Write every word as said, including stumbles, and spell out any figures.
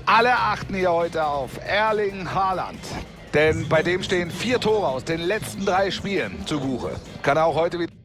Alle achten hier heute auf Erling Haaland. Denn bei dem stehen vier Tore aus den letzten drei Spielen zu Buche. Kann er auch heute wieder...